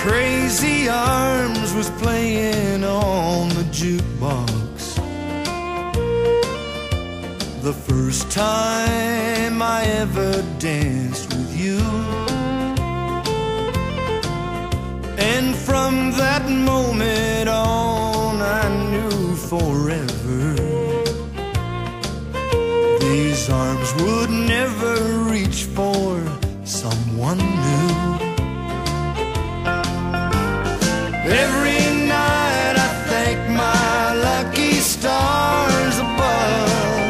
Crazy Arms was playing on the jukebox the first time I ever danced with you. And from that moment on I knew forever these arms would never reach for someone new. Every night I thank my lucky stars above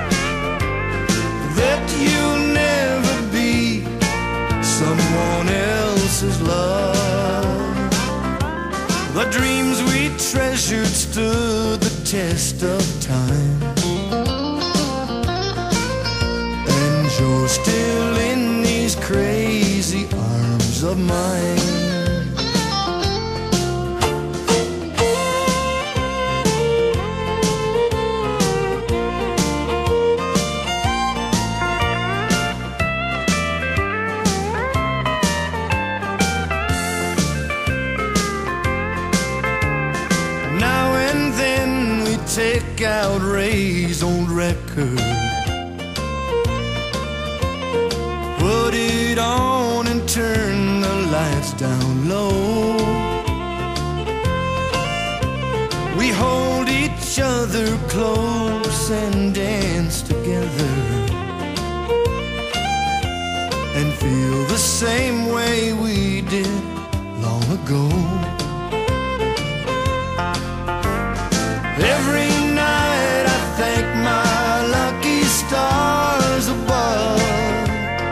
that you'll never be someone else's love. The dreams we treasured stood the test of time, and you're still in these crazy arms of mine. Take out Ray's old record, put it on and turn the lights down low. We hold each other close and dance together and feel the same way we did long ago. Every night I thank my lucky stars above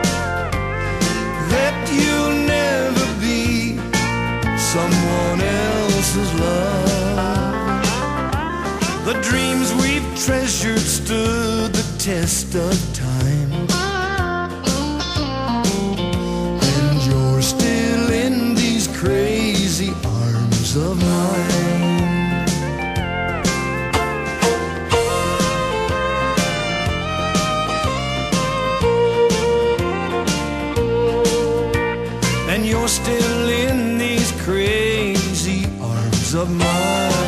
that you'll never be someone else's love. The dreams we've treasured stood the test of time, and you're still in these crazy arms of mine. You're still in these crazy arms of mine.